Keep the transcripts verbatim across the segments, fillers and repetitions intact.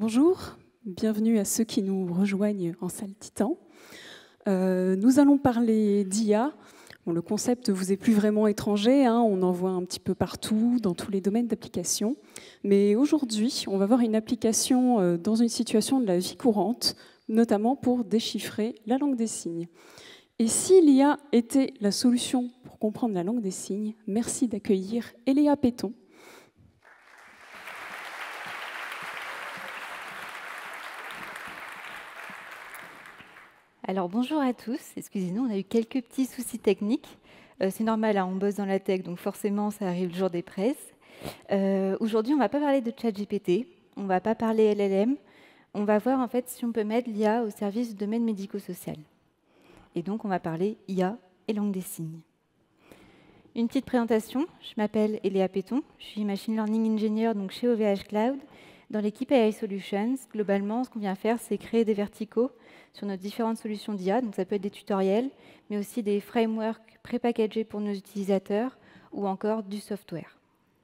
Bonjour, bienvenue à ceux qui nous rejoignent en salle Titan. Euh, nous allons parler d'I A. Bon, le concept vous est plus vraiment étranger, hein, on en voit un petit peu partout, dans tous les domaines d'application. Mais aujourd'hui, on va voir une application euh, dans une situation de la vie courante, notamment pour déchiffrer la langue des signes. Et si l'I A était la solution pour comprendre la langue des signes, merci d'accueillir Eléa Péton. Alors bonjour à tous, excusez-nous, on a eu quelques petits soucis techniques. Euh, c'est normal, hein, on bosse dans la tech, donc forcément ça arrive le jour des presses. Euh, Aujourd'hui, on ne va pas parler de ChatGPT, on ne va pas parler L L M, on va voir en fait si on peut mettre l'I A au service du domaine médico-social. Et donc on va parler I A et langue des signes. Une petite présentation, je m'appelle Eléa Péton, je suis Machine Learning Engineer donc chez O V H Cloud. Dans l'équipe A I Solutions, globalement, ce qu'on vient faire, c'est créer des verticaux sur nos différentes solutions d'I A. Donc ça peut être des tutoriels, mais aussi des frameworks prépackagés pour nos utilisateurs ou encore du software.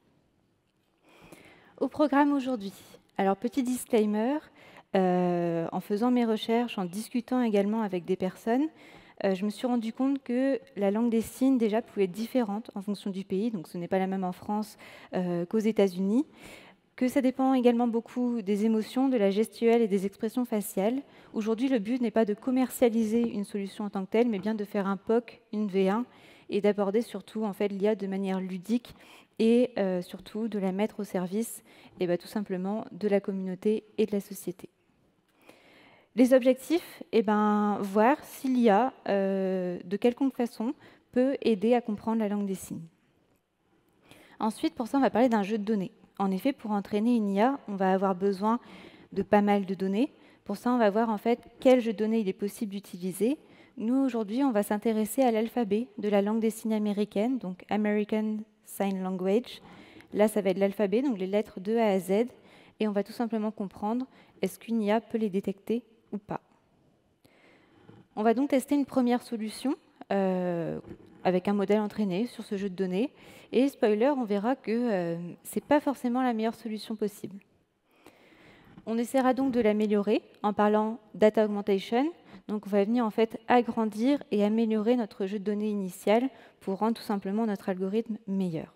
Au programme aujourd'hui, alors petit disclaimer, euh, en faisant mes recherches, en discutant également avec des personnes, euh, je me suis rendu compte que la langue des signes déjà pouvait être différente en fonction du pays. Donc ce n'est pas la même en France euh, qu'aux États-Unis. Que ça dépend également beaucoup des émotions, de la gestuelle et des expressions faciales. Aujourd'hui, le but n'est pas de commercialiser une solution en tant que telle, mais bien de faire un P O C, une V un, et d'aborder surtout en fait, l'I A de manière ludique et euh, surtout de la mettre au service et bah, tout simplement de la communauté et de la société. Les objectifs, eh ben, voir si l'I A, euh, de quelconque façon, peut aider à comprendre la langue des signes. Ensuite, pour ça, on va parler d'un jeu de données. En effet, pour entraîner une I A, on va avoir besoin de pas mal de données. Pour ça, on va voir en fait quel jeu de données il est possible d'utiliser. Nous, aujourd'hui, on va s'intéresser à l'alphabet de la langue des signes américaine, donc American Sign Language. Là, ça va être l'alphabet, donc les lettres de A à Z. Et on va tout simplement comprendre est-ce qu'une I A peut les détecter ou pas. On va donc tester une première solution euh, avec un modèle entraîné sur ce jeu de données. Et spoiler, on verra que euh, ce n'est pas forcément la meilleure solution possible. On essaiera donc de l'améliorer en parlant data augmentation. Donc on va venir en fait agrandir et améliorer notre jeu de données initial pour rendre tout simplement notre algorithme meilleur.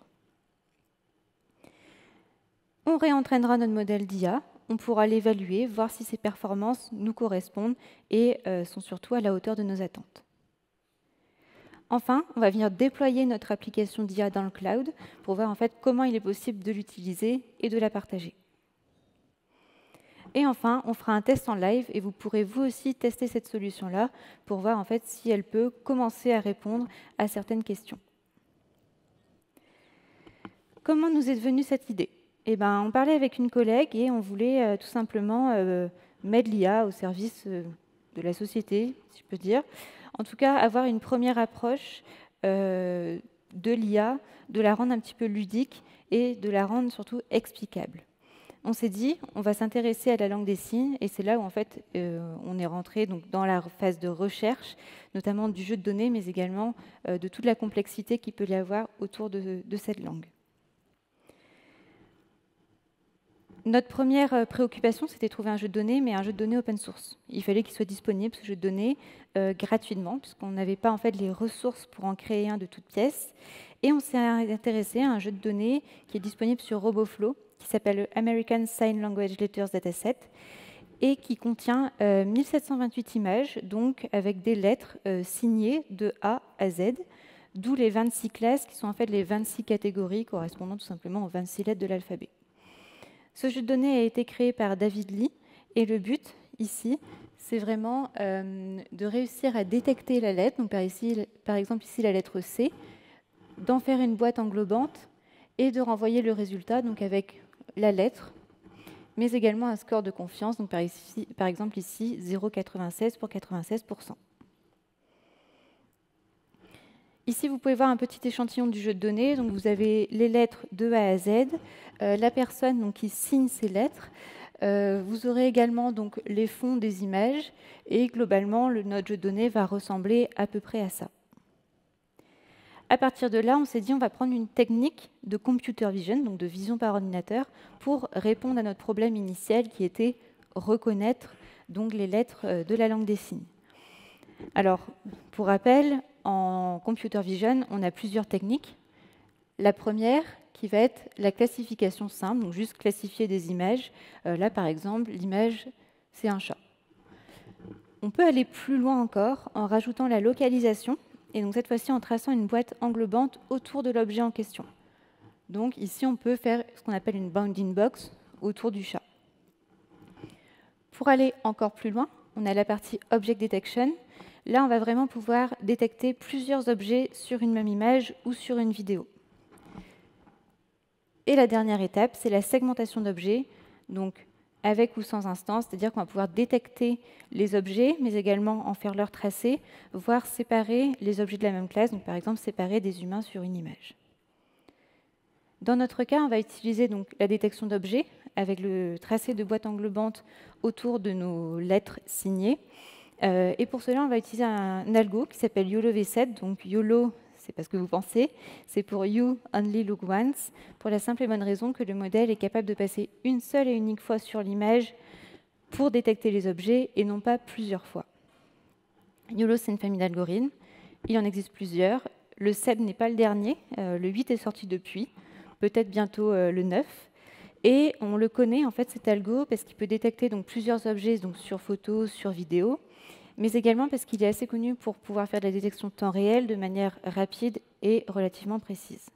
On réentraînera notre modèle d'I A. On pourra l'évaluer, voir si ses performances nous correspondent et euh, sont surtout à la hauteur de nos attentes. Enfin, on va venir déployer notre application d'I A dans le cloud pour voir en fait comment il est possible de l'utiliser et de la partager. Et enfin, on fera un test en live et vous pourrez vous aussi tester cette solution-là pour voir en fait si elle peut commencer à répondre à certaines questions. Comment nous est venue cette idée ? Eh ben, on parlait avec une collègue et on voulait euh, tout simplement euh, mettre l'I A au service euh, de la société, si je peux dire. En tout cas, avoir une première approche euh, de l'I A, de la rendre un petit peu ludique et de la rendre surtout explicable. On s'est dit, on va s'intéresser à la langue des signes et c'est là où en fait euh, on est rentré donc, dans la phase de recherche, notamment du jeu de données, mais également euh, de toute la complexité qu'il peut y avoir autour de, de cette langue. Notre première préoccupation, c'était de trouver un jeu de données, mais un jeu de données open source. Il fallait qu'il soit disponible, ce jeu de données, euh, gratuitement, puisqu'on n'avait pas en fait les ressources pour en créer un de toutes pièces. Et on s'est intéressé à un jeu de données qui est disponible sur RoboFlow, qui s'appelle American Sign Language Letters Dataset, et qui contient euh, mille sept cent vingt-huit images, donc avec des lettres euh, signées de A à Z, d'où les vingt-six classes, qui sont en fait les vingt-six catégories correspondant tout simplement aux vingt-six lettres de l'alphabet. Ce jeu de données a été créé par David Lee et le but ici, c'est vraiment euh, de réussir à détecter la lettre, donc par, ici, par exemple ici la lettre C, d'en faire une boîte englobante et de renvoyer le résultat donc avec la lettre, mais également un score de confiance, donc par, ici, par exemple ici zéro virgule quatre-vingt-seize pour quatre-vingt-seize pour cent. Ici, vous pouvez voir un petit échantillon du jeu de données. Donc, vous avez les lettres de A à Z, euh, la personne donc, qui signe ces lettres. Euh, vous aurez également donc, les fonds des images. Et globalement, le, notre jeu de données va ressembler à peu près à ça. À partir de là, on s'est dit on va prendre une technique de computer vision, donc de vision par ordinateur, pour répondre à notre problème initial qui était reconnaître donc, les lettres de la langue des signes. Alors, pour rappel, en computer vision, on a plusieurs techniques. La première, qui va être la classification simple, donc juste classifier des images. Euh, là, par exemple, l'image, c'est un chat. On peut aller plus loin encore en rajoutant la localisation, et donc cette fois-ci en traçant une boîte englobante autour de l'objet en question. Donc ici, on peut faire ce qu'on appelle une bounding box autour du chat. Pour aller encore plus loin, on a la partie Object Detection. Là, on va vraiment pouvoir détecter plusieurs objets sur une même image ou sur une vidéo. Et la dernière étape, c'est la segmentation d'objets, donc avec ou sans instance, c'est-à-dire qu'on va pouvoir détecter les objets, mais également en faire leur tracé, voire séparer les objets de la même classe, donc par exemple séparer des humains sur une image. Dans notre cas, on va utiliser donc la détection d'objets avec le tracé de boîte englobante autour de nos lettres signées. Euh, et pour cela, on va utiliser un algo qui s'appelle YOLO V sept. Donc YOLO, c'est pas ce que vous pensez, c'est pour You Only Look Once, pour la simple et bonne raison que le modèle est capable de passer une seule et unique fois sur l'image pour détecter les objets et non pas plusieurs fois. YOLO, c'est une famille d'algorithmes. Il en existe plusieurs. Le sept n'est pas le dernier. Euh, le huit est sorti depuis, peut-être bientôt euh, le neuf. Et on le connaît, en fait, cet algo, parce qu'il peut détecter donc, plusieurs objets donc, sur photo, sur vidéo, mais également parce qu'il est assez connu pour pouvoir faire de la détection de temps réel de manière rapide et relativement précise.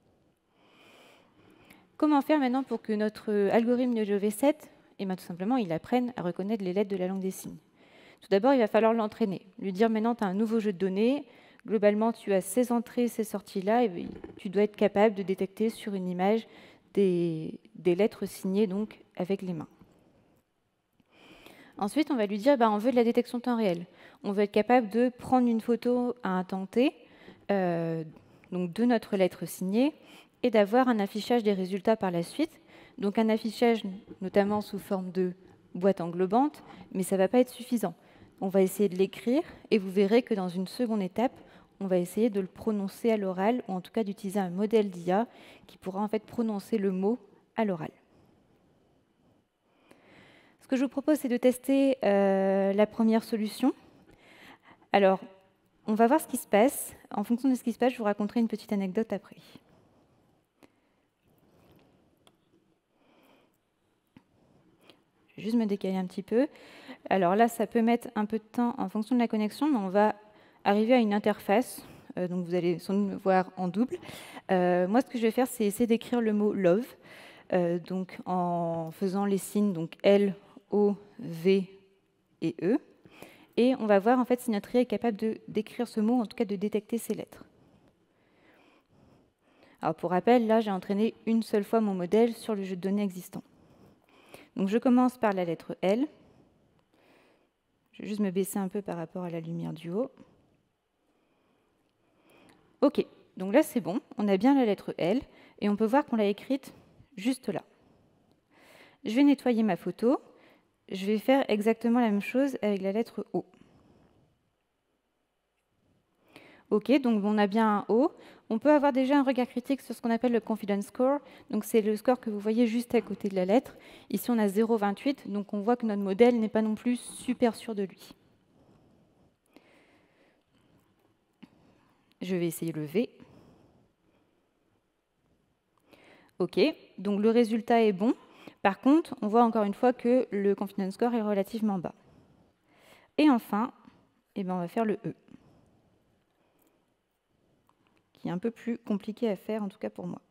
Comment faire maintenant pour que notre algorithme YOLO V sept, eh bien, tout simplement, il apprenne à reconnaître les lettres de la langue des signes? Tout d'abord, il va falloir l'entraîner, lui dire maintenant, tu as un nouveau jeu de données, globalement, tu as ces entrées, ces sorties-là, et tu dois être capable de détecter sur une image des, des lettres signées donc, avec les mains. Ensuite, on va lui dire, bah, on veut de la détection de temps réel. On veut être capable de prendre une photo à un temps T, euh, donc de notre lettre signée, et d'avoir un affichage des résultats par la suite. Donc un affichage notamment sous forme de boîte englobante, mais ça ne va pas être suffisant. On va essayer de l'écrire, et vous verrez que dans une seconde étape, on va essayer de le prononcer à l'oral, ou en tout cas d'utiliser un modèle d'I A qui pourra en fait prononcer le mot à l'oral. Ce que je vous propose, c'est de tester euh, la première solution. Alors, on va voir ce qui se passe. En fonction de ce qui se passe, je vous raconterai une petite anecdote après. Je vais juste me décaler un petit peu. Alors là, ça peut mettre un peu de temps en fonction de la connexion, mais on va arriver à une interface. Euh, donc vous allez sans doute me voir en double. Euh, moi, ce que je vais faire, c'est essayer d'écrire le mot love, euh, donc en faisant les signes donc L, O, V et E. Et on va voir en fait si notre I A est capable de d'écrire ce mot, en tout cas de détecter ces lettres. Alors pour rappel, là, j'ai entraîné une seule fois mon modèle sur le jeu de données existant. Donc je commence par la lettre L. Je vais juste me baisser un peu par rapport à la lumière du haut. OK, donc là c'est bon, on a bien la lettre L, et on peut voir qu'on l'a écrite juste là. Je vais nettoyer ma photo. Je vais faire exactement la même chose avec la lettre O. OK, donc on a bien un O. On peut avoir déjà un regard critique sur ce qu'on appelle le confidence score. Donc c'est le score que vous voyez juste à côté de la lettre. Ici, on a zéro virgule vingt-huit, donc on voit que notre modèle n'est pas non plus super sûr de lui. Je vais essayer le V. OK, donc le résultat est bon. Par contre, on voit encore une fois que le confidence score est relativement bas. Et enfin, eh bien, on va faire le E, qui est un peu plus compliqué à faire, en tout cas pour moi.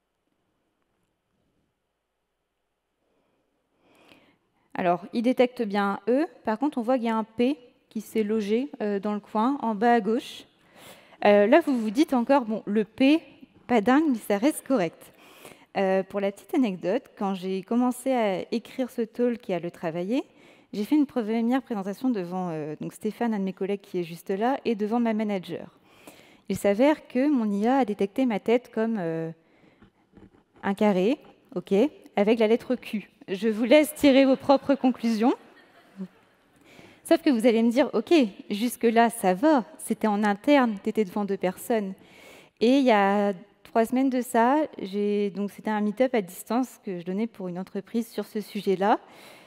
Alors, il détecte bien un E. Par contre, on voit qu'il y a un P qui s'est logé euh, dans le coin, en bas à gauche. Euh, là, vous vous dites encore, bon, le P, pas dingue, mais ça reste correct. Euh, pour la petite anecdote, quand j'ai commencé à écrire ce talk et à le travailler, j'ai fait une première présentation devant euh, donc Stéphane, un de mes collègues qui est juste là, et devant ma manager. Il s'avère que mon I A a détecté ma tête comme euh, un carré, ok, avec la lettre Q. Je vous laisse tirer vos propres conclusions. Sauf que vous allez me dire, ok, jusque-là, ça va, c'était en interne, tu étais devant deux personnes. Et il y a trois semaines de ça, donc c'était un meet-up à distance que je donnais pour une entreprise sur ce sujet-là.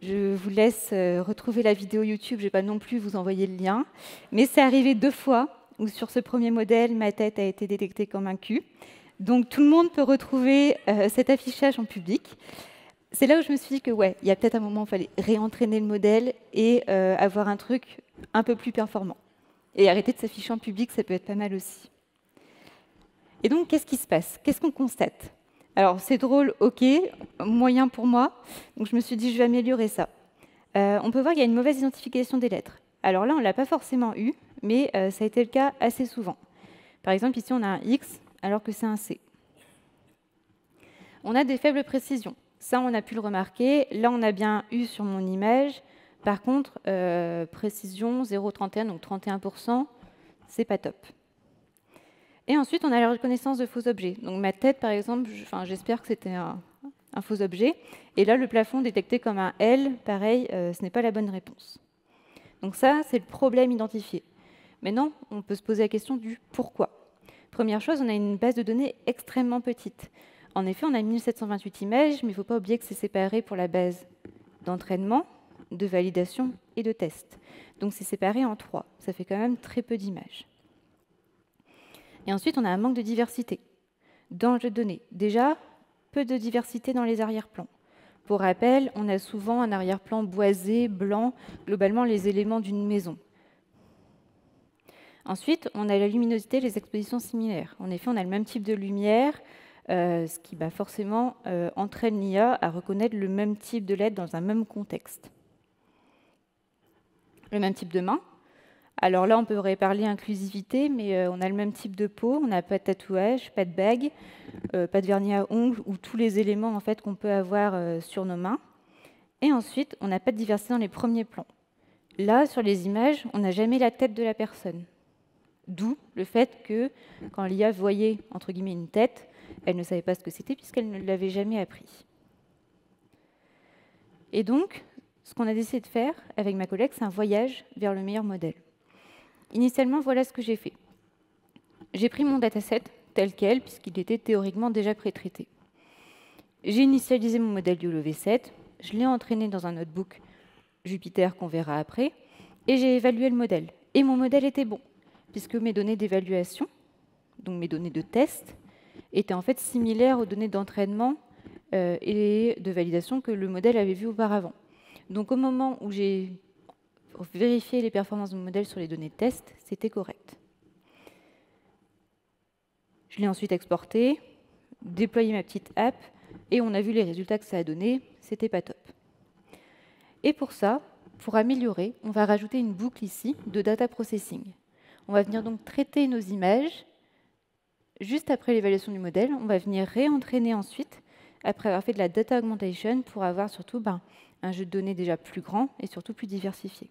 Je vous laisse euh, retrouver la vidéo YouTube, je ne vais pas non plus vous envoyer le lien. Mais c'est arrivé deux fois où sur ce premier modèle, ma tête a été détectée comme un cul. Donc tout le monde peut retrouver euh, cet affichage en public. C'est là où je me suis dit que ouais, il y a peut-être un moment où il fallait réentraîner le modèle et euh, avoir un truc un peu plus performant. Et arrêter de s'afficher en public, ça peut être pas mal aussi. Et donc, qu'est-ce qui se passe? Qu'est-ce qu'on constate? Alors, c'est drôle, ok, moyen pour moi. Donc, je me suis dit, je vais améliorer ça. Euh, on peut voir qu'il y a une mauvaise identification des lettres. Alors là, on ne l'a pas forcément eu, mais euh, ça a été le cas assez souvent. Par exemple, ici, on a un X, alors que c'est un C. On a des faibles précisions. Ça, on a pu le remarquer. Là, on a bien eu sur mon image. Par contre, euh, précision zéro virgule trente et un, donc trente et un pour cent, c'est pas top. Et ensuite, on a la reconnaissance de faux objets. Donc ma tête, par exemple, je, enfin, j'espère que c'était un, un faux objet. Et là, le plafond détecté comme un L, pareil, euh, ce n'est pas la bonne réponse. Donc ça, c'est le problème identifié. Maintenant, on peut se poser la question du pourquoi. Première chose, on a une base de données extrêmement petite. En effet, on a mille sept cent vingt-huit images, mais il ne faut pas oublier que c'est séparé pour la base d'entraînement, de validation et de test. Donc c'est séparé en trois. Ça fait quand même très peu d'images. Et ensuite, on a un manque de diversité dans le jeu de données. Déjà, peu de diversité dans les arrière-plans. Pour rappel, on a souvent un arrière-plan boisé, blanc, globalement les éléments d'une maison. Ensuite, on a la luminosité et les expositions similaires. En effet, on a le même type de lumière, euh, ce qui bah, forcément euh, entraîne l'I A à reconnaître le même type de lettre dans un même contexte. Le même type de main. Alors là, on pourrait parler inclusivité, mais euh, on a le même type de peau, on n'a pas de tatouage, pas de bague, euh, pas de vernis à ongles, ou tous les éléments en fait, qu'on peut avoir euh, sur nos mains. Et ensuite, on n'a pas de diversité dans les premiers plans. Là, sur les images, on n'a jamais la tête de la personne. D'où le fait que, quand l'I A voyait, entre guillemets, une tête, elle ne savait pas ce que c'était, puisqu'elle ne l'avait jamais appris. Et donc, ce qu'on a décidé de faire avec ma collègue, c'est un voyage vers le meilleur modèle. Initialement, voilà ce que j'ai fait. J'ai pris mon dataset tel quel, puisqu'il était théoriquement déjà pré-traité. J'ai initialisé mon modèle YOLO V sept, je l'ai entraîné dans un notebook Jupyter qu'on verra après, et j'ai évalué le modèle. Et mon modèle était bon, puisque mes données d'évaluation, donc mes données de test, étaient en fait similaires aux données d'entraînement euh, et de validation que le modèle avait vues auparavant. Donc au moment où j'ai vérifié les performances de mon modèle sur les données de test, c'était correct. Je l'ai ensuite exporté, déployé ma petite app, et on a vu les résultats que ça a donné, c'était pas top. Et pour ça, pour améliorer, on va rajouter une boucle ici de data processing. On va venir donc traiter nos images. Juste après l'évaluation du modèle, on va venir réentraîner ensuite, après avoir fait de la data augmentation, pour avoir surtout ben, un jeu de données déjà plus grand et surtout plus diversifié.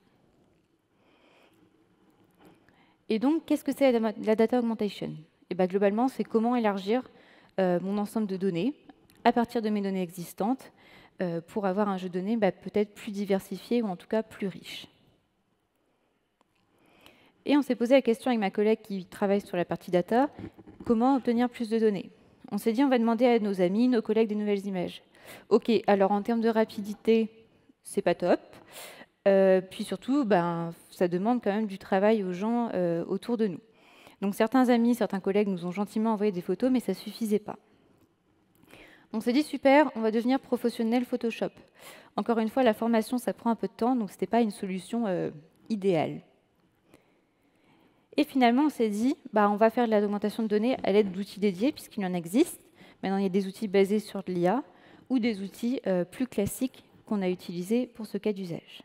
Et donc, qu'est-ce que c'est la data augmentation? Et ben, globalement, c'est comment élargir euh, mon ensemble de données à partir de mes données existantes euh, pour avoir un jeu de données ben, peut-être plus diversifié ou en tout cas plus riche. Et on s'est posé la question avec ma collègue qui travaille sur la partie data, comment obtenir plus de données? On s'est dit, on va demander à nos amis, nos collègues des nouvelles images. OK, alors en termes de rapidité, c'est pas top. Euh, puis surtout, ben, ça demande quand même du travail aux gens euh, autour de nous. Donc certains amis, certains collègues nous ont gentiment envoyé des photos, mais ça ne suffisait pas. On s'est dit, super, on va devenir professionnel Photoshop. Encore une fois, la formation, ça prend un peu de temps, donc ce n'était pas une solution euh, idéale. Et finalement, on s'est dit, bah, on va faire de l'augmentation de données à l'aide d'outils dédiés, puisqu'il en existe. Maintenant, il y a des outils basés sur de l'I A ou des outils euh, plus classiques qu'on a utilisés pour ce cas d'usage.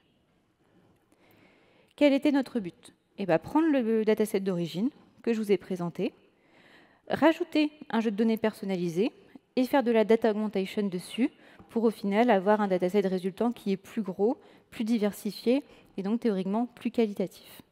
Quel était notre but? Eh bien, prendre le dataset d'origine que je vous ai présenté, rajouter un jeu de données personnalisé et faire de la data augmentation dessus pour au final avoir un dataset résultant qui est plus gros, plus diversifié et donc théoriquement plus qualitatif.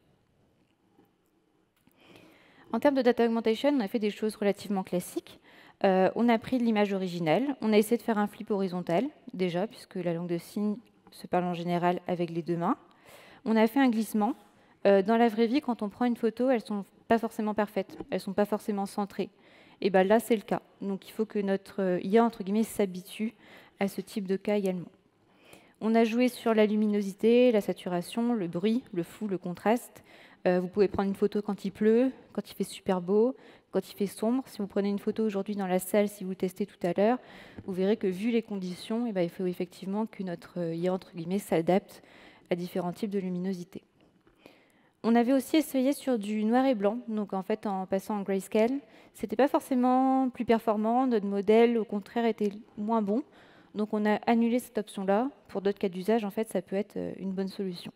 En termes de data augmentation, on a fait des choses relativement classiques. Euh, on a pris l'image originale, on a essayé de faire un flip horizontal, déjà, puisque la langue de signes se parle en général avec les deux mains. On a fait un glissement. Euh, dans la vraie vie, quand on prend une photo, elles ne sont pas forcément parfaites, elles ne sont pas forcément centrées. Et bien là, c'est le cas. Donc il faut que notre I A, entre guillemets, s'habitue à ce type de cas également. On a joué sur la luminosité, la saturation, le bruit, le flou, le contraste. Euh, vous pouvez prendre une photo quand il pleut, quand il fait super beau, quand il fait sombre. Si vous prenez une photo aujourd'hui dans la salle, si vous testez tout à l'heure, vous verrez que vu les conditions, eh ben, il faut effectivement que notre I A entre guillemets s'adapte à différents types de luminosité. On avait aussi essayé sur du noir et blanc, donc en fait en passant en grayscale. C'était pas forcément plus performant, notre modèle au contraire était moins bon. Donc on a annulé cette option-là. Pour d'autres cas d'usage, en fait, ça peut être une bonne solution.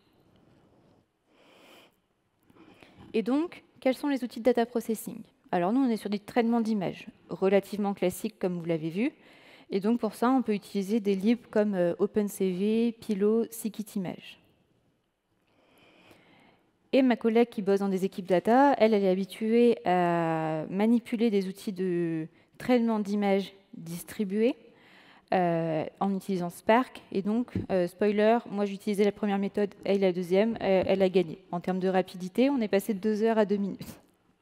Et donc, quels sont les outils de data processing? Alors nous, on est sur des traitements d'images relativement classiques, comme vous l'avez vu. Et donc pour ça, on peut utiliser des libres comme OpenCV, Pilot, Scikit-Image. Et ma collègue qui bosse dans des équipes data, elle, elle est habituée à manipuler des outils de traitement d'images distribués euh, en utilisant Spark. Et donc, euh, spoiler, moi j'ai utilisé la première méthode, elle la deuxième, euh, elle a gagné. En termes de rapidité, on est passé de deux heures à deux minutes.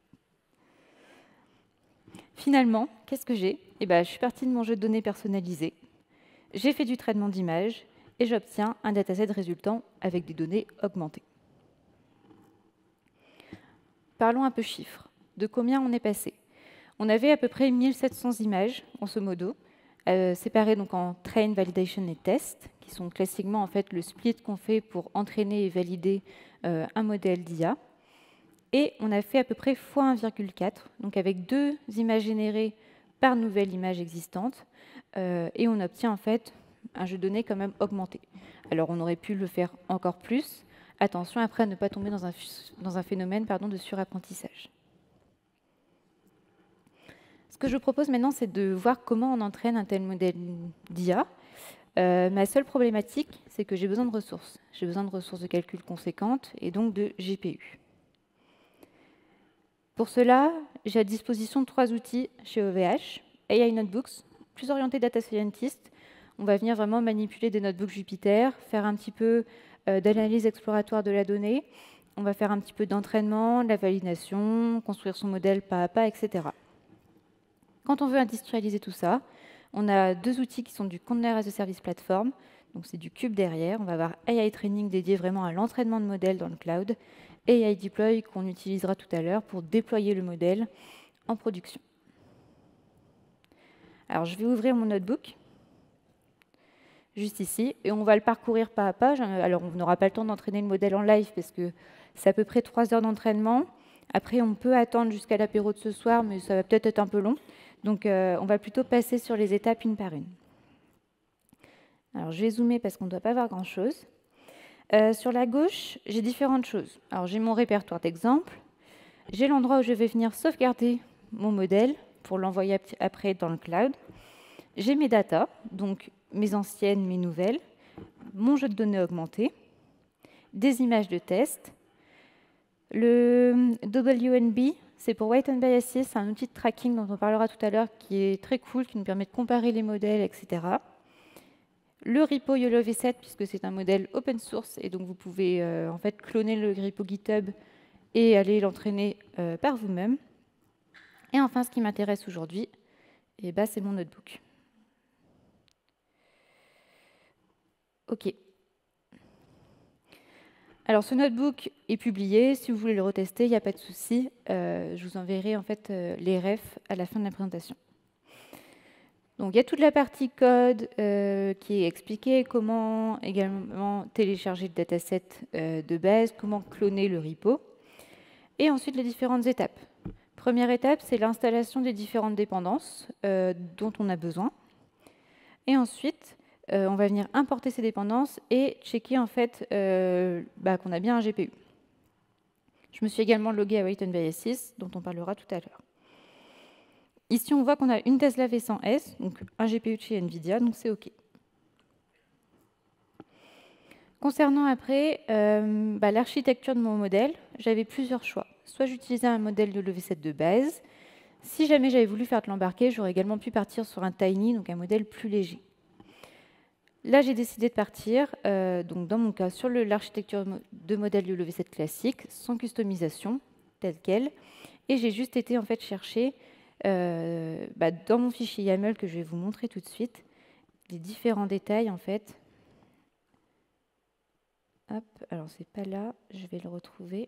Finalement, qu'est-ce que j'ai? Eh ben, je suis partie de mon jeu de données personnalisé. J'ai fait du traitement d'images et j'obtiens un dataset résultant avec des données augmentées. Parlons un peu chiffres. De combien on est passé? On avait à peu près mille sept cents images, grosso modo, euh, séparées donc en train, validation et test, qui sont classiquement en fait le split qu'on fait pour entraîner et valider euh, un modèle d'I A. Et on a fait à peu près fois un virgule quatre, donc avec deux images générées par nouvelle image existante, euh, et on obtient en fait un jeu de données quand même augmenté. Alors on aurait pu le faire encore plus. Attention après à ne pas tomber dans un, dans un phénomène pardon, de surapprentissage. Ce que je propose maintenant, c'est de voir comment on entraîne un tel modèle d'I A. Euh, ma seule problématique, c'est que j'ai besoin de ressources. J'ai besoin de ressources de calcul conséquentes et donc de G P U. Pour cela, j'ai à disposition trois outils chez O V H. A I Notebooks, plus orienté data scientist. On va venir vraiment manipuler des notebooks Jupyter, faire un petit peu euh, d'analyse exploratoire de la donnée. On va faire un petit peu d'entraînement, de la validation, construire son modèle pas à pas, et cetera. Quand on veut industrialiser tout ça, on a deux outils qui sont du Container as a Service Platform. Donc c'est du cube derrière. On va avoir A I Training dédié vraiment à l'entraînement de modèles dans le cloud et A I Deploy qu'on utilisera tout à l'heure pour déployer le modèle en production. Alors je vais ouvrir mon notebook, juste ici, et on va le parcourir pas à pas. Alors on n'aura pas le temps d'entraîner le modèle en live parce que c'est à peu près trois heures d'entraînement. Après on peut attendre jusqu'à l'apéro de ce soir, mais ça va peut-être être un peu long. Donc euh, on va plutôt passer sur les étapes une par une. Alors je vais zoomer parce qu'on ne doit pas voir grand-chose. Euh, sur la gauche, j'ai différentes choses. Alors j'ai mon répertoire d'exemples, j'ai l'endroit où je vais venir sauvegarder mon modèle pour l'envoyer après dans le cloud. J'ai mes datas, donc mes anciennes, mes nouvelles, mon jeu de données augmenté, des images de test. Le W N B, c'est pour Weight and Biases, c'est un outil de tracking dont on parlera tout à l'heure qui est très cool, qui nous permet de comparer les modèles, et cetera. Le repo YOLO V sept, puisque c'est un modèle open source, et donc vous pouvez euh, en fait cloner le repo GitHub et aller l'entraîner euh, par vous-même. Et enfin, ce qui m'intéresse aujourd'hui, eh ben, c'est mon notebook. OK. Alors, ce notebook est publié. Si vous voulez le retester, il n'y a pas de souci. Euh, je vous enverrai en fait euh, les refs à la fin de la présentation. Donc, il y a toute la partie code euh, qui est expliquée, comment également télécharger le dataset euh, de base, comment cloner le repo, et ensuite les différentes étapes. Première étape, c'est l'installation des différentes dépendances euh, dont on a besoin. Et ensuite, euh, on va venir importer ces dépendances et checker en fait euh, bah, qu'on a bien un G P U. Je me suis également loguée à Weight and Biases, dont on parlera tout à l'heure. Ici, on voit qu'on a une Tesla V cent S, donc un G P U de chez NVIDIA, donc c'est OK. Concernant après euh, bah, l'architecture de mon modèle, j'avais plusieurs choix. Soit j'utilisais un modèle de YOLO V sept de base. Si jamais j'avais voulu faire de l'embarqué, j'aurais également pu partir sur un Tiny, donc un modèle plus léger. Là, j'ai décidé de partir, euh, donc dans mon cas, sur l'architecture de modèle YOLO V sept classique, sans customisation, telle quelle. Et j'ai juste été en fait chercher euh, bah, dans mon fichier YAML que je vais vous montrer tout de suite, les différents détails en fait Hop, alors c'est pas là, je vais le retrouver.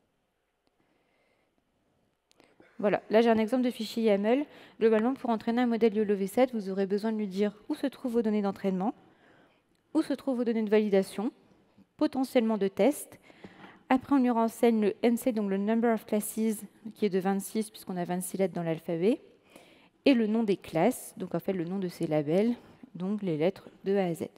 Voilà, là j'ai un exemple de fichier YAML. Globalement, pour entraîner un modèle YOLO V sept, vous aurez besoin de lui dire où se trouvent vos données d'entraînement, où se trouvent vos données de validation, potentiellement de test. Après, on lui renseigne le N C, donc le Number of Classes, qui est de vingt-six, puisqu'on a vingt-six lettres dans l'alphabet, et le nom des classes, donc en fait le nom de ces labels, donc les lettres de A à Z.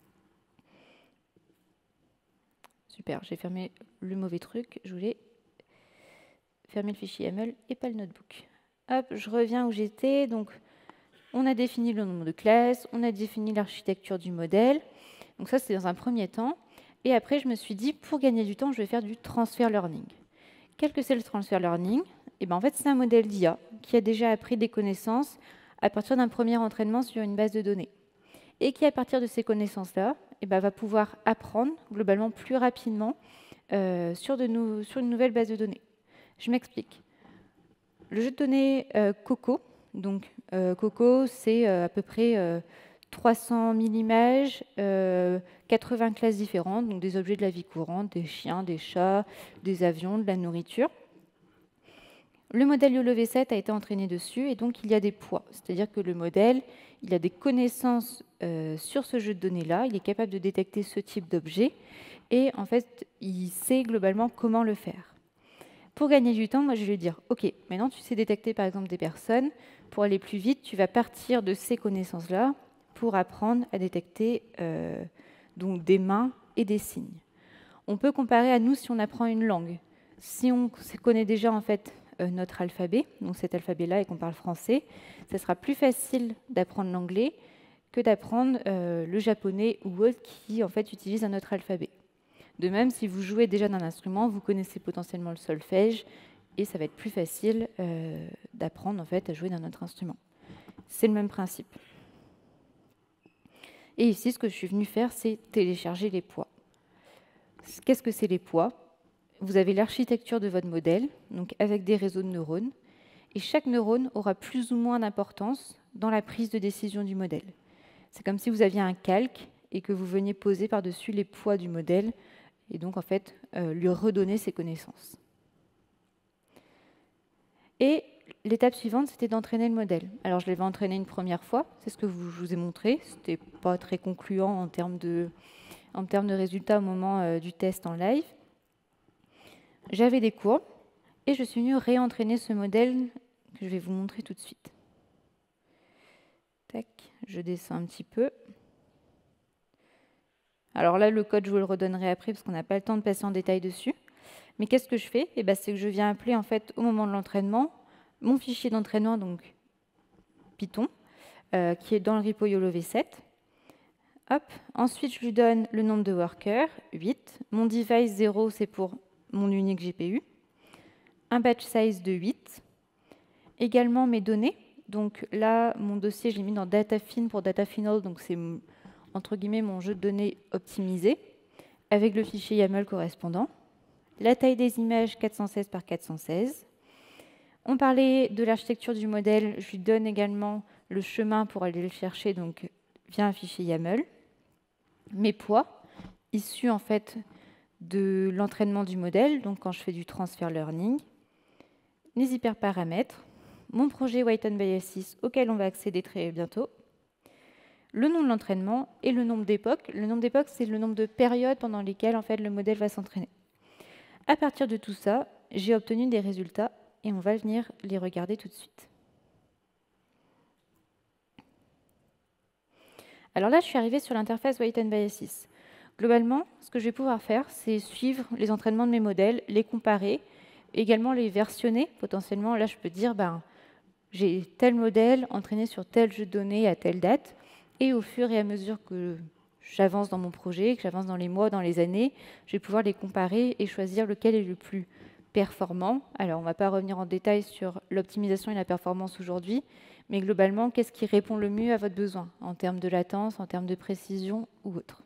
Super, j'ai fermé le mauvais truc, je voulais fermer le fichier YAML et pas le notebook. Hop, je reviens où j'étais. Donc, on a défini le nombre de classes, on a défini l'architecture du modèle. Donc ça, c'est dans un premier temps. Et après, je me suis dit, pour gagner du temps, je vais faire du transfer learning. Quel que c'est le transfer learning? Eh ben, en fait, c'est un modèle d'I A qui a déjà appris des connaissances à partir d'un premier entraînement sur une base de données. Et qui, à partir de ces connaissances-là, eh ben, va pouvoir apprendre globalement plus rapidement euh, sur, de nou- sur une nouvelle base de données. Je m'explique. Le jeu de données euh, Coco, donc euh, Coco, c'est euh, à peu près euh, trois cent mille images, euh, quatre-vingts classes différentes, donc des objets de la vie courante, des chiens, des chats, des avions, de la nourriture. Le modèle YOLO V sept a été entraîné dessus et donc il y a des poids. C'est-à-dire que le modèle, il a des connaissances euh, sur ce jeu de données-là, il est capable de détecter ce type d'objet et en fait, il sait globalement comment le faire. Pour gagner du temps, moi, je vais lui dire, OK, maintenant, tu sais détecter, par exemple, des personnes. Pour aller plus vite, tu vas partir de ces connaissances-là pour apprendre à détecter euh, donc des mains et des signes. On peut comparer à nous si on apprend une langue. Si on connaît déjà, en fait, euh, notre alphabet, donc cet alphabet-là, et qu'on parle français, ça sera plus facile d'apprendre l'anglais que d'apprendre euh, le japonais ou autre qui, en fait, utilise un autre alphabet. De même, si vous jouez déjà d'un instrument, vous connaissez potentiellement le solfège et ça va être plus facile euh, d'apprendre en fait, à jouer d'un autre instrument. C'est le même principe. Et ici, ce que je suis venue faire, c'est télécharger les poids. Qu'est-ce que c'est les poids? Vous avez l'architecture de votre modèle, donc avec des réseaux de neurones, et chaque neurone aura plus ou moins d'importance dans la prise de décision du modèle. C'est comme si vous aviez un calque et que vous veniez poser par-dessus les poids du modèle, et donc en fait euh, lui redonner ses connaissances. Et l'étape suivante, c'était d'entraîner le modèle. Alors je l'avais entraîné une première fois, c'est ce que vous, je vous ai montré, c'était pas très concluant en termes de, en termes de résultats au moment euh, du test en live. J'avais des courbes, et je suis venue réentraîner ce modèle que je vais vous montrer tout de suite. Tac, je descends un petit peu. Alors là, le code, je vous le redonnerai après parce qu'on n'a pas le temps de passer en détail dessus. Mais qu'est-ce que je fais? Eh ben, c'est que je viens appeler en fait, au moment de l'entraînement mon fichier d'entraînement, donc Python, euh, qui est dans le repo YOLO V sept. Hop. Ensuite, je lui donne le nombre de workers, huit. Mon device zéro, c'est pour mon unique G P U. Un batch size de huit. Également mes données. Donc là, mon dossier, je l'ai mis dans DataFin pour DataFinal, donc c'est entre guillemets mon jeu de données optimisé, avec le fichier YAML correspondant. La taille des images, quatre cent seize par quatre cent seize. On parlait de l'architecture du modèle, je lui donne également le chemin pour aller le chercher, donc via un fichier YAML. Mes poids, issus en fait de l'entraînement du modèle, donc quand je fais du transfer learning. Les hyperparamètres, mon projet Weight and Biases auquel on va accéder très bientôt, le nom de l'entraînement et le nombre d'époques. Le nombre d'époques, c'est le nombre de périodes pendant lesquelles en fait, le modèle va s'entraîner. À partir de tout ça, j'ai obtenu des résultats et on va venir les regarder tout de suite. Alors là, je suis arrivée sur l'interface Weight and Biases. Globalement, ce que je vais pouvoir faire, c'est suivre les entraînements de mes modèles, les comparer, également les versionner. Potentiellement, là, je peux dire, ben, j'ai tel modèle entraîné sur tel jeu de données à telle date. Et au fur et à mesure que j'avance dans mon projet, que j'avance dans les mois, dans les années, je vais pouvoir les comparer et choisir lequel est le plus performant. Alors, on ne va pas revenir en détail sur l'optimisation et la performance aujourd'hui, mais globalement, qu'est-ce qui répond le mieux à votre besoin, en termes de latence, en termes de précision ou autre.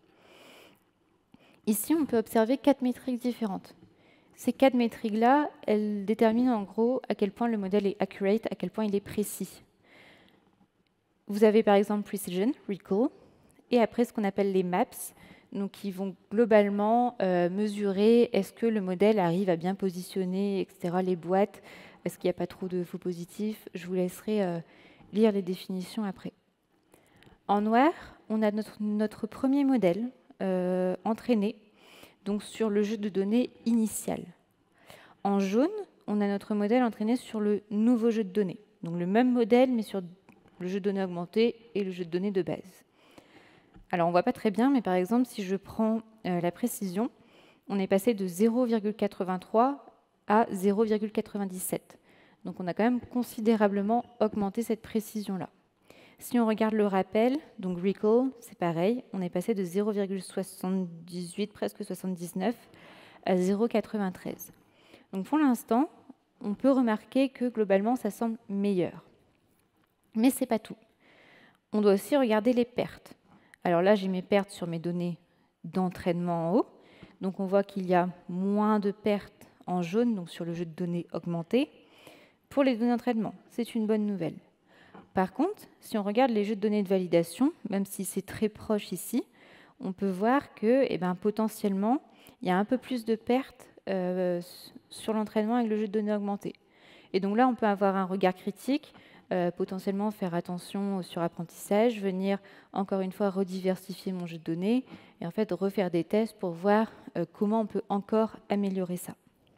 Ici, on peut observer quatre métriques différentes. Ces quatre métriques-là, elles déterminent en gros à quel point le modèle est accurate, à quel point il est précis. Vous avez par exemple Precision, Recall, et après ce qu'on appelle les maps, donc qui vont globalement euh, mesurer est-ce que le modèle arrive à bien positionner, et cetera, les boîtes, est-ce qu'il n'y a pas trop de faux positifs. Je vous laisserai euh, lire les définitions après. En noir, on a notre, notre premier modèle euh, entraîné donc sur le jeu de données initial. En jaune, on a notre modèle entraîné sur le nouveau jeu de données. Donc le même modèle, mais sur le jeu de données augmenté et le jeu de données de base. Alors on ne voit pas très bien, mais par exemple, si je prends euh, la précision, on est passé de zéro virgule quatre-vingt-trois à zéro virgule quatre-vingt-dix-sept. Donc on a quand même considérablement augmenté cette précision-là. Si on regarde le rappel, donc recall, c'est pareil, on est passé de zéro virgule soixante-dix-huit, presque soixante-dix-neuf, à zéro virgule quatre-vingt-treize. Donc pour l'instant, on peut remarquer que globalement, ça semble meilleur. Mais ce n'est pas tout. On doit aussi regarder les pertes. Alors là, j'ai mes pertes sur mes données d'entraînement en haut. Donc on voit qu'il y a moins de pertes en jaune, donc sur le jeu de données augmenté, pour les données d'entraînement. C'est une bonne nouvelle. Par contre, si on regarde les jeux de données de validation, même si c'est très proche ici, on peut voir que eh ben, potentiellement, il y a un peu plus de pertes euh, sur l'entraînement avec le jeu de données augmenté. Et donc là, on peut avoir un regard critique, euh, potentiellement faire attention au surapprentissage, venir encore une fois rediversifier mon jeu de données et en fait refaire des tests pour voir euh, comment on peut encore améliorer ça.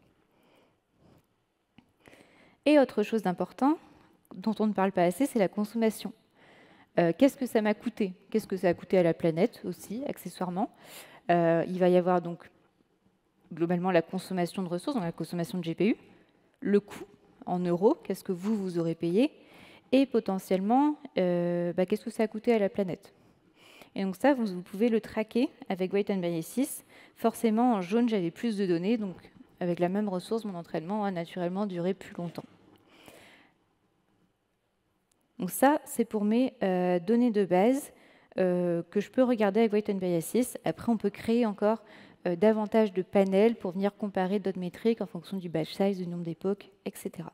Et autre chose d'important, dont on ne parle pas assez, c'est la consommation. Euh, Qu'est-ce que ça m'a coûté? Qu'est-ce que ça a coûté à la planète aussi, accessoirement? euh, Il va y avoir donc globalement la consommation de ressources, donc la consommation de G P U, le coût en euros, qu'est-ce que vous, vous aurez payé, et potentiellement, euh, bah, qu'est-ce que ça a coûté à la planète. Et donc ça, vous, vous pouvez le traquer avec Weight and Biases. Forcément, en jaune, j'avais plus de données, donc avec la même ressource, mon entraînement a naturellement duré plus longtemps. Donc ça, c'est pour mes euh, données de base euh, que je peux regarder avec Weight and Biases. Après, on peut créer encore euh, davantage de panels pour venir comparer d'autres métriques en fonction du batch size, du nombre d'époques, et cetera.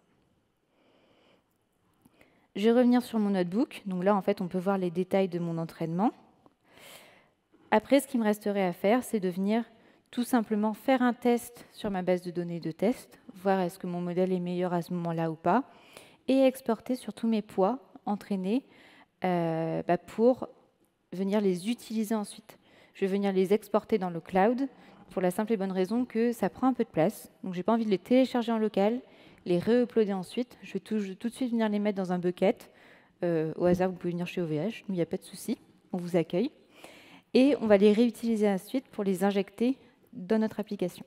Je vais revenir sur mon notebook. Donc là, en fait, on peut voir les détails de mon entraînement. Après, ce qui me resterait à faire, c'est de venir tout simplement faire un test sur ma base de données de test, voir est-ce que mon modèle est meilleur à ce moment-là ou pas, et exporter sur tous mes poids entraînés euh, bah pour venir les utiliser ensuite. Je vais venir les exporter dans le cloud pour la simple et bonne raison que ça prend un peu de place. Donc, je n'ai pas envie de les télécharger en local, les re-uploader ensuite. Je vais tout, je vais tout de suite venir les mettre dans un bucket. Euh, au hasard, vous pouvez venir chez O V H, nous, il n'y a pas de souci, on vous accueille. Et on va les réutiliser ensuite pour les injecter dans notre application.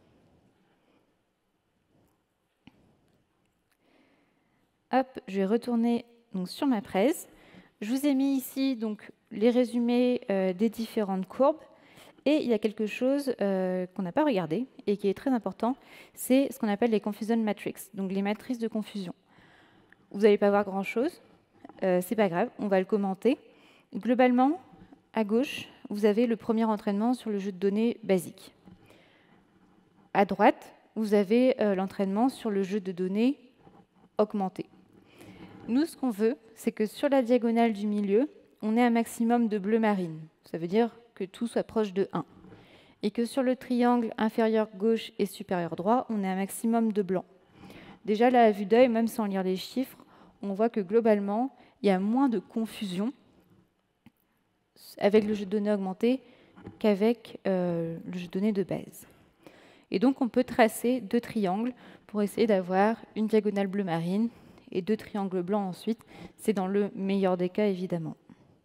Hop, je vais retourner donc, sur ma presse. Je vous ai mis ici donc, les résumés euh, des différentes courbes. Et il y a quelque chose euh, qu'on n'a pas regardé et qui est très important, c'est ce qu'on appelle les confusion matrix, donc les matrices de confusion. Vous n'allez pas voir grand-chose, euh, c'est pas grave, on va le commenter. Globalement, à gauche, vous avez le premier entraînement sur le jeu de données basique. À droite, vous avez euh, l'entraînement sur le jeu de données augmenté. Nous, ce qu'on veut, c'est que sur la diagonale du milieu, on ait un maximum de bleu marine. Ça veut dire que tout soit proche de un. Et que sur le triangle inférieur gauche et supérieur droit, on ait un maximum de blanc. Déjà, là, à vue d'œil, même sans lire les chiffres, on voit que globalement, il y a moins de confusion avec le jeu de données augmenté qu'avec euh, le jeu de données de base. Et donc, on peut tracer deux triangles pour essayer d'avoir une diagonale bleu marine et deux triangles blancs ensuite. C'est dans le meilleur des cas, évidemment.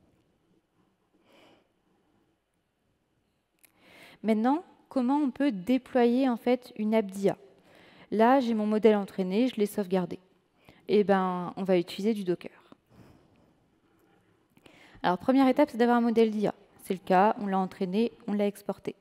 Maintenant, comment on peut déployer en fait une app d'I A? Là, j'ai mon modèle entraîné, je l'ai sauvegardé. Et ben, on va utiliser du Docker. Alors, première étape, c'est d'avoir un modèle d'I A. C'est le cas, on l'a entraîné, on l'a exporté.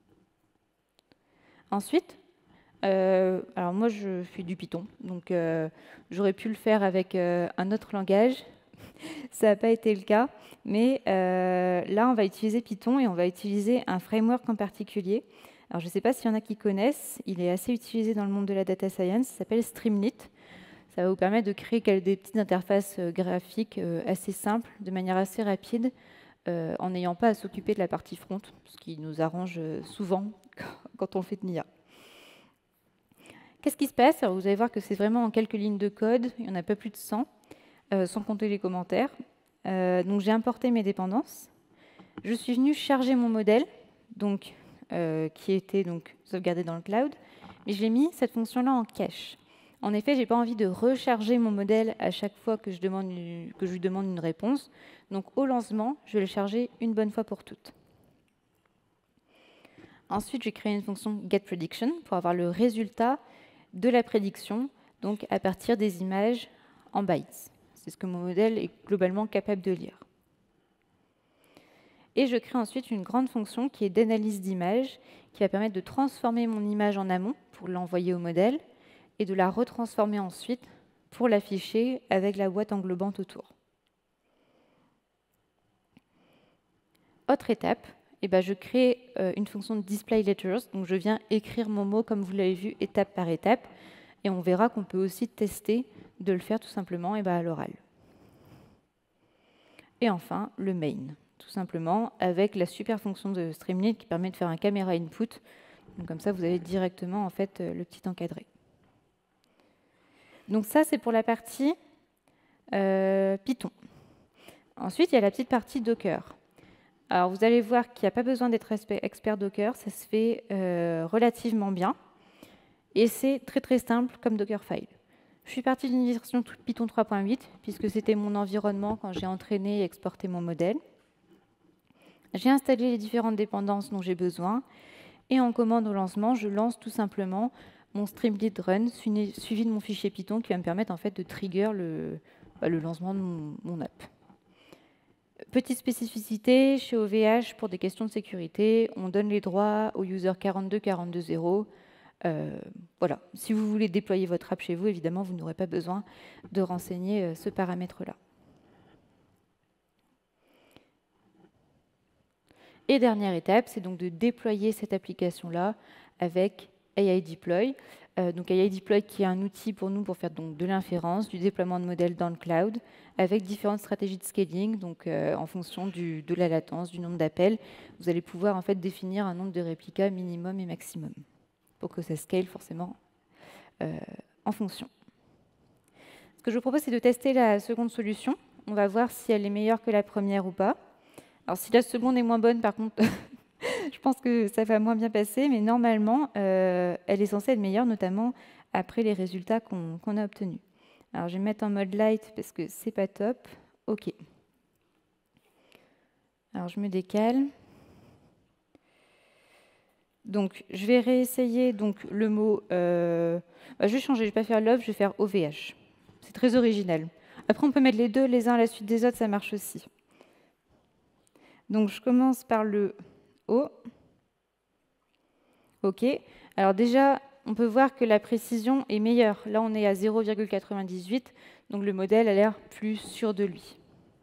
Ensuite, euh, alors moi, je fais du Python, donc euh, j'aurais pu le faire avec euh, un autre langage. Ça n'a pas été le cas, mais euh, là, on va utiliser Python et on va utiliser un framework en particulier. Alors, je ne sais pas s'il y en a qui connaissent, il est assez utilisé dans le monde de la data science, il s'appelle Streamlit. Ça va vous permettre de créer des petites interfaces graphiques assez simples, de manière assez rapide, euh, en n'ayant pas à s'occuper de la partie front, ce qui nous arrange souvent quand on fait de l'I A. Qu'est-ce qui se passe? Alors, vous allez voir que c'est vraiment en quelques lignes de code, il n'y en a pas plus de cent, euh, sans compter les commentaires. Euh, donc j'ai importé mes dépendances. Je suis venue charger mon modèle, donc, euh, qui était donc sauvegardé dans le cloud, mais je l'ai mis cette fonction-là en cache. En effet, je n'ai pas envie de recharger mon modèle à chaque fois que je, demande une, que je lui demande une réponse. Donc au lancement, je vais le charger une bonne fois pour toutes. Ensuite, j'ai créé une fonction getPrediction pour avoir le résultat de la prédiction, donc à partir des images en bytes. C'est ce que mon modèle est globalement capable de lire. Et je crée ensuite une grande fonction qui est d'analyse d'image, qui va permettre de transformer mon image en amont pour l'envoyer au modèle, et de la retransformer ensuite pour l'afficher avec la boîte englobante autour. Autre étape, eh ben, je crée euh, une fonction de display letters, donc je viens écrire mon mot comme vous l'avez vu étape par étape, et on verra qu'on peut aussi tester de le faire tout simplement eh ben, à l'oral. Et enfin, le main, tout simplement avec la super fonction de Streamlit qui permet de faire un caméra input, donc comme ça vous avez directement en fait le petit encadré. Donc ça, c'est pour la partie euh, Python. Ensuite, il y a la petite partie Docker. Alors, vous allez voir qu'il n'y a pas besoin d'être expert Docker, ça se fait euh, relativement bien. Et c'est très très simple comme Dockerfile. Je suis partie d'une version Python trois point huit, puisque c'était mon environnement quand j'ai entraîné et exporté mon modèle. J'ai installé les différentes dépendances dont j'ai besoin. Et en commande au lancement, je lance tout simplement mon Streamlit Run, suivi de mon fichier Python, qui va me permettre en fait de trigger le, bah, le lancement de mon, mon app. Petite spécificité, chez O V H, pour des questions de sécurité, on donne les droits au user quarante-deux quarante-deux zéro. Euh, voilà. Si vous voulez déployer votre app chez vous, évidemment, vous n'aurez pas besoin de renseigner euh, ce paramètre-là. Et dernière étape, c'est donc de déployer cette application-là avec A I Deploy. Euh, donc A I Deploy qui est un outil pour nous pour faire donc de l'inférence, du déploiement de modèles dans le cloud, avec différentes stratégies de scaling. Donc euh, en fonction du, de la latence, du nombre d'appels, vous allez pouvoir en fait définir un nombre de réplicas minimum et maximum pour que ça scale forcément euh, en fonction. Ce que je vous propose, c'est de tester la seconde solution. On va voir si elle est meilleure que la première ou pas. Alors si la seconde est moins bonne, par contre, je pense que ça va moins bien passer, mais normalement, euh, elle est censée être meilleure, notamment après les résultats qu'on qu'on a obtenus. Alors je vais mettre en mode light parce que c'est pas top. OK. Alors je me décale. Donc je vais réessayer donc, le mot... Euh, bah, je vais changer, je ne vais pas faire love, je vais faire O V H. C'est très original. Après, on peut mettre les deux les uns à la suite des autres, ça marche aussi. Donc je commence par le O. OK. Alors déjà, on peut voir que la précision est meilleure. Là, on est à zéro virgule quatre-vingt-dix-huit, donc le modèle a l'air plus sûr de lui.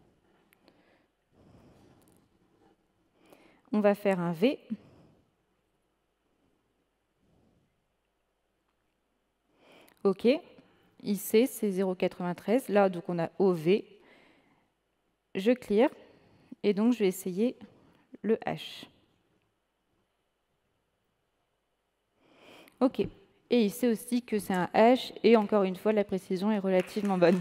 On va faire un V. OK. I C, c'est zéro virgule quatre-vingt-treize. Là, donc on a O V. Je clear. Et donc, je vais essayer le H. OK. Et il sait aussi que c'est un H. Et encore une fois, la précision est relativement bonne.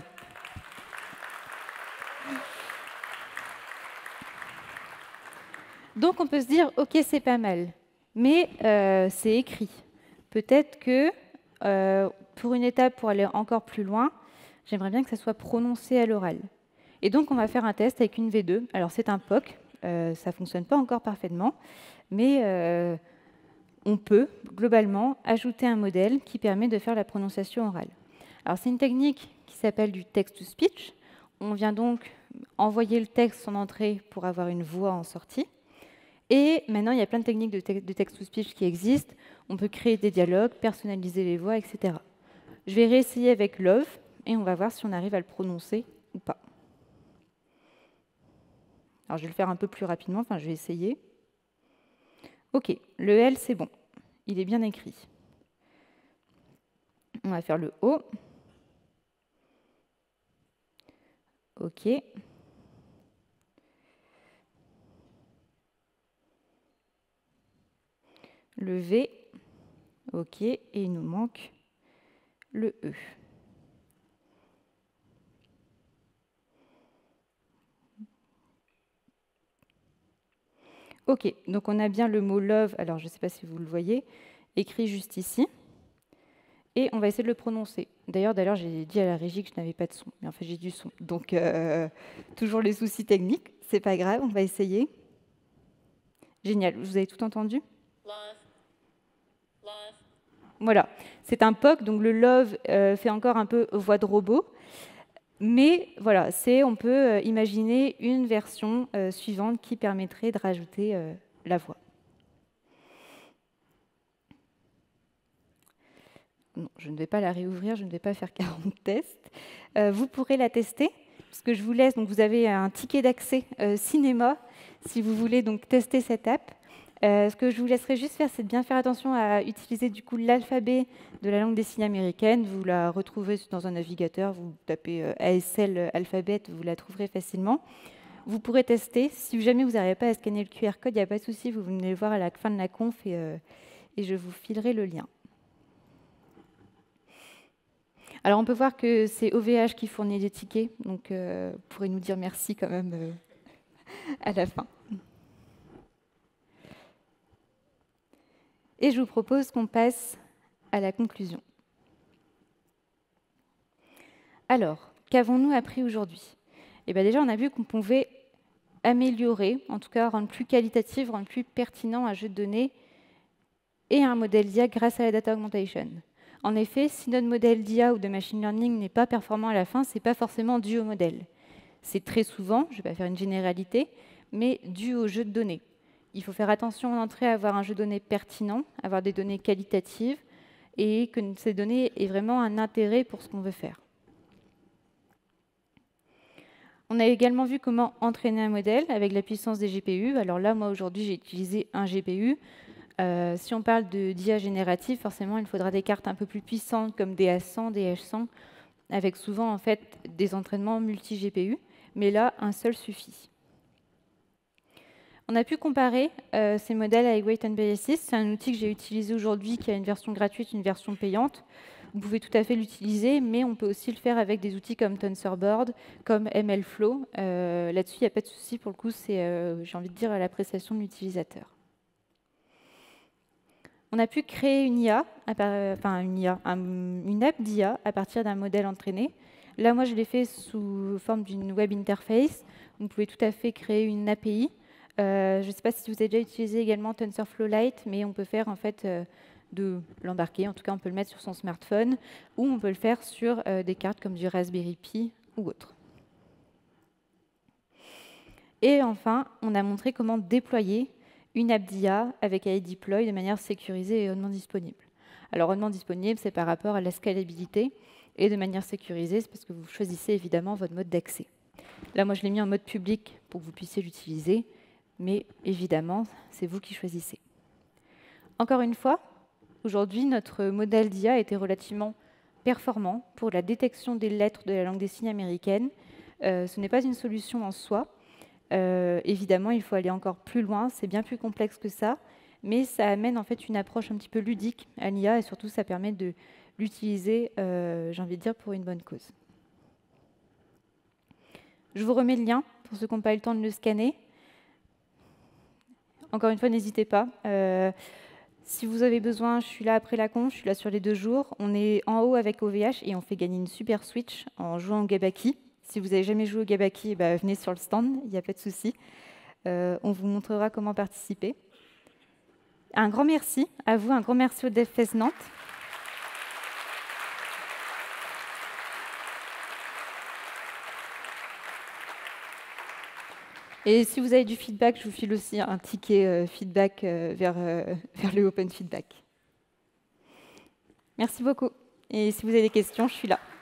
Donc, on peut se dire, OK, c'est pas mal. Mais euh, c'est écrit. Peut-être que, euh, pour une étape, pour aller encore plus loin, j'aimerais bien que ça soit prononcé à l'oral. Et donc, on va faire un test avec une V deux. Alors, c'est un P O C. Euh, ça ne fonctionne pas encore parfaitement. Mais euh, on peut, globalement, ajouter un modèle qui permet de faire la prononciation orale. Alors, c'est une technique qui s'appelle du text-to-speech. On vient donc envoyer le texte en entrée pour avoir une voix en sortie. Et maintenant, il y a plein de techniques de, te de text-to-speech qui existent. On peut créer des dialogues, personnaliser les voix, et cetera. Je vais réessayer avec Love, et on va voir si on arrive à le prononcer ou pas. Alors, je vais le faire un peu plus rapidement, enfin, je vais essayer. OK, le L, c'est bon. Il est bien écrit. On va faire le O. OK. le V. OK, et il nous manque le E. OK, donc on a bien le mot love, alors je ne sais pas si vous le voyez, écrit juste ici. Et on va essayer de le prononcer. D'ailleurs, d'ailleurs, j'ai dit à la régie que je n'avais pas de son, mais en fait j'ai du son. Donc euh, toujours les soucis techniques, c'est pas grave, on va essayer. Génial, vous avez tout entendu? Love. Love. Voilà, c'est un P O C, donc le love euh, fait encore un peu voix de robot. Mais voilà, c'est, on peut euh, imaginer une version euh, suivante qui permettrait de rajouter euh, la voix. Non, je ne vais pas la réouvrir, je ne vais pas faire quarante tests. Euh, vous pourrez la tester, parce que je vous laisse, donc vous avez un ticket d'accès euh, cinéma, si vous voulez donc tester cette app. Euh, ce que je vous laisserai juste faire, c'est de bien faire attention à utiliser du coup l'alphabet de la langue des signes américaine. Vous la retrouvez dans un navigateur, vous tapez euh, A S L alphabet, vous la trouverez facilement. Vous pourrez tester. Si jamais vous n'arrivez pas à scanner le Q R code, il n'y a pas de souci, vous venez le voir à la fin de la conf et, euh, et je vous filerai le lien. Alors on peut voir que c'est O V H qui fournit les tickets, donc euh, vous pourrez nous dire merci quand même euh, à la fin. Et je vous propose qu'on passe à la conclusion. Alors, qu'avons-nous appris aujourd'hui? Eh bien déjà, on a vu qu'on pouvait améliorer, en tout cas rendre plus qualitatif, rendre plus pertinent un jeu de données et un modèle d'I A grâce à la data augmentation. En effet, si notre modèle d'I A ou de machine learning n'est pas performant à la fin, ce n'est pas forcément dû au modèle. C'est très souvent, je ne vais pas faire une généralité, mais dû au jeu de données. Il faut faire attention en entrée à avoir un jeu de données pertinent, avoir des données qualitatives, et que ces données aient vraiment un intérêt pour ce qu'on veut faire. On a également vu comment entraîner un modèle avec la puissance des G P U. Alors là, moi, aujourd'hui, j'ai utilisé un G P U. Euh, si on parle d'I A générative, forcément, il faudra des cartes un peu plus puissantes comme des A cent, des H cent, avec souvent en fait des entraînements multi-G P U. Mais là, un seul suffit. On a pu comparer euh, ces modèles avec Weight and Biases. C'est un outil que j'ai utilisé aujourd'hui qui a une version gratuite, une version payante. Vous pouvez tout à fait l'utiliser, mais on peut aussi le faire avec des outils comme TensorBoard, comme MLflow. Euh, Là-dessus, il n'y a pas de souci. Pour le coup, c'est, euh, j'ai envie de dire, à l'appréciation de l'utilisateur. On a pu créer une I A, enfin une I A, un, une app d'I A à partir d'un modèle entraîné. Là, moi, je l'ai fait sous forme d'une web interface. Vous pouvez tout à fait créer une A P I. Euh, je ne sais pas si vous avez déjà utilisé également TensorFlow Lite, mais on peut faire en fait euh, de l'embarquer. En tout cas, on peut le mettre sur son smartphone ou on peut le faire sur euh, des cartes comme du Raspberry Pi ou autre. Et enfin, on a montré comment déployer une app d'I A avec A I Deploy de manière sécurisée et hautement disponible. Alors, hautement disponible, c'est par rapport à la scalabilité, et de manière sécurisée, c'est parce que vous choisissez évidemment votre mode d'accès. Là, moi, je l'ai mis en mode public pour que vous puissiez l'utiliser, mais évidemment, c'est vous qui choisissez. Encore une fois, aujourd'hui, notre modèle d'I A était relativement performant pour la détection des lettres de la langue des signes américaine. Euh, ce n'est pas une solution en soi. Euh, évidemment, il faut aller encore plus loin, c'est bien plus complexe que ça, mais ça amène en fait une approche un petit peu ludique à l'I A et surtout ça permet de l'utiliser, euh, j'ai envie de dire, pour une bonne cause. Je vous remets le lien pour ceux qui n'ont pas eu le temps de le scanner. Encore une fois, n'hésitez pas. Euh, si vous avez besoin, je suis là après la conf, je suis là sur les deux jours. On est en haut avec O V H et on fait gagner une super Switch en jouant au Gabaki. Si vous n'avez jamais joué au Gabaki, bah, venez sur le stand, il n'y a pas de souci. Euh, on vous montrera comment participer. Un grand merci à vous, un grand merci au DevFest Nantes. Et si vous avez du feedback, je vous file aussi un ticket euh, feedback euh, vers, euh, vers le Open Feedback. Merci beaucoup. Et si vous avez des questions, je suis là.